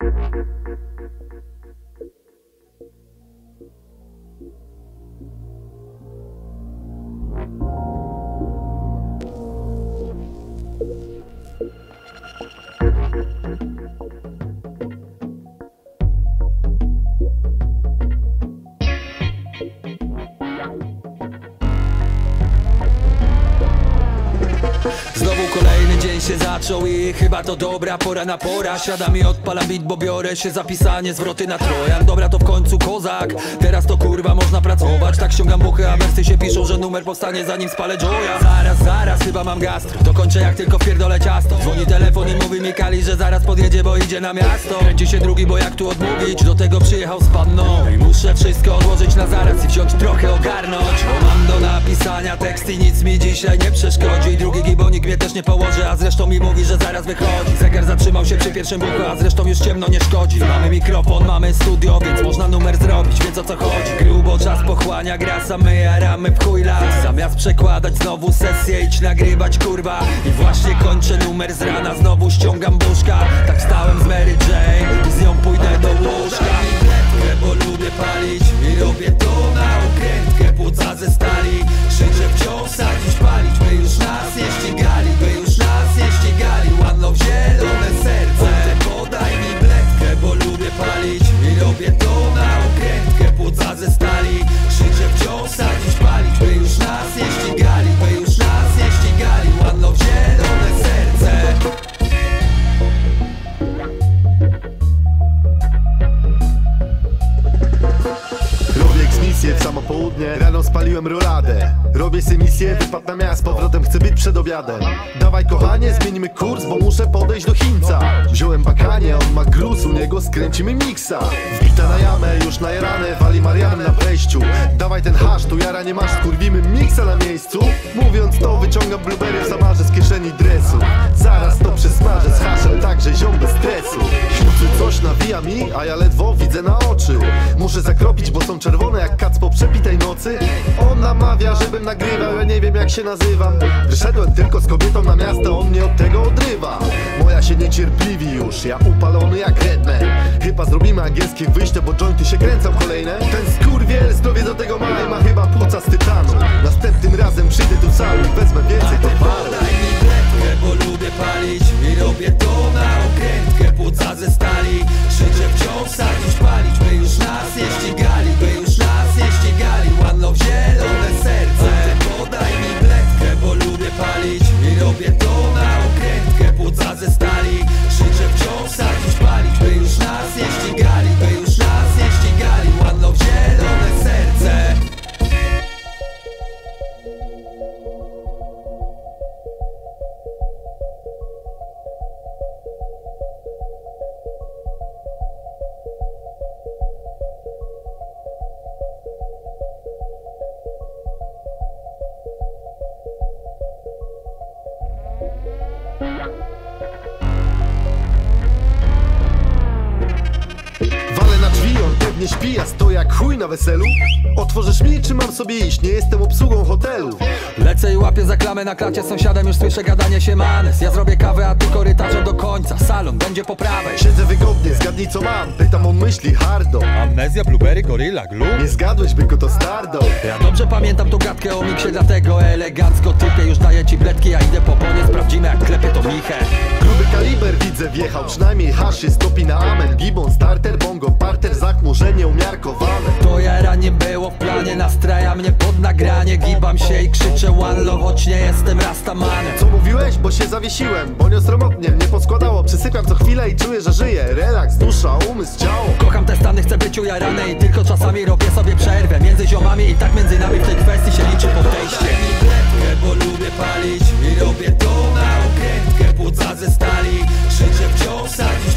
Znowu kolejny dzień się zaczął i chyba to dobra pora na pora. Siadam i odpalam beat, bo biorę się za pisanie zwroty na trojan. Dobra, to w końcu kozak, teraz to kurwa można pracować. Tak ściągam buchy, a wersy się piszą, że numer powstanie zanim spalę joya. Zaraz, chyba mam gastro, dokończę jak tylko wpierdolę ciasto. Dzwoni telefon i mówi mi Kali, że zaraz podjedzie, bo idzie na miasto. Kręci się drugi, bo jak tu odmówić, do tego przyjechał z panną. I muszę wszystko odłożyć na zaraz i wziąć trochę ogarnąć, bo mam do napisania tekst i nic mi dzisiaj nie przeszkodzi. Drugi gibonik mnie też nie położy, a zresztą mi mówi, że zaraz wychodzi. Zegar zatrzymał się przy pierwszym buchu, a zresztą już ciemno nie szkodzi. Mamy mikrofon, mamy studio, więc można numer zrobić, więc o co chodzi. Grubo czas pochłania grasa, my jaramy w chuj las. Zamiast przekładać znowu sesję, idź nagrywać kurwa. I właśnie kończę numer z rana, znowu ściągam buszka. Tak wstałem z Mary Jane i z nią pójdę do łóżka. Bo lubię palić i robię to na okrętkę. Płuca ze stali, krzyczę wciąż sadzić, palić. By już nas nie ścigali, by już nas nie ścigali. One love, zielone serce. Podaj mi bledkę, bo lubię palić i robię to na okrętkę. Płuca ze stali, krzyczę wciąż sadzić, palić. By już nas nie ścigali, by już nas nie ścigali. One love, zielone serce. W samo południe, rano spaliłem roladę. Robię sobie misję, wypad na miast, z powrotem chcę być przed obiadem. Dawaj kochanie, zmienimy kurs, bo muszę podejść do Chińca. Wziąłem bakanie, on ma gruz, u niego skręcimy miksa. Wbita na jamę, już najarane, wali Marianem na wejściu. Dawaj ten hasz, tu jara nie masz, skurwimy miksa na miejscu. Mówiąc to, wyciągam blueberry w zamarze z kieszeni dresu. Zaraz to przesmażę z haszem, także ziom bez stresu. Śmucu coś nawija mi, a ja ledwo widzę na oczy. Muszę zakropić, bo są czerwone jak kac po przepitej nocy. On namawia, żebym nagrywał, ja nie wiem jak się nazywam. Wyszedłem tylko z kobietą na miasto, on mnie od tego odrywa. Moja się niecierpliwi już, ja upalony jak Redman. Chyba zrobimy angielskie wyjście, bo jointy się kręcą kolejne. Ten skurwiel zdrowie do tego ma chyba płuca z tytanu. Następnym razem przyjdę tu sam i wezmę więcej towaru. Daj mi bledkę, bo lubię palić i robię to na okrętkę. Płuca ze stali, krzyczę wciąż sadzić, palić. By już nas nie ścigali, by już nas nie ścigali. One love, zielone serce. Podaj mi bledkę, bo lubię palić i robię to na okrętkę. Płuca ze stali, krzyczę wciąż sadzić, palić. By już nas nie ścigali, by już nas nie ścigali. One love, zielone serce. Walę na drzwi, on pewnie śpi, a sto jak chuj na weselu. Otworzysz mi, czy mam sobie iść? Nie jestem obsługą hotelu. Lecę i łapię za klamę na klacie, sąsiadem już słyszę gadanie się manes. Ja zrobię kawę, a ty korytarzem do końca. Salon będzie po prawej. Siedzę wygodnie, zgadnij co mam. Pytam, on myśli hardo. Amnezja, blueberry, gorilla, glue. Nie zgadłeś, byku, to stardo. Ja dobrze pamiętam tą gadkę o miksie, dlatego elegancko typię. Już daję ci bledki, ja idę po bonie, sprawdzimy jak klepie to michę. Gruby kaliber widzę wjechał, przynajmniej hasz jest topi na amen. Gibon, starter, bongo, parter, zachmurzenie umiarkowane. To jara nie było w planie, nastraja mnie pod nagranie. Gibam się i krzyczę one love, choć nie jestem rastamanem. Co mówiłeś? Bo się zawiesiłem, bo niosromotnie mnie poskładało. Przysypiam co chwilę i czuję, że żyję. Relaks, dusza, umysł, ciało. Kocham te stany, chcę być ujarany i tylko czasami robię sobie przerwę między ziomami i tak między nami w tej kwestii się liczy podejście. Daj mi bledkę, bo lubię palić i robię to na okrętkę. Płuca ze stali, krzyczę wciąż sadzić,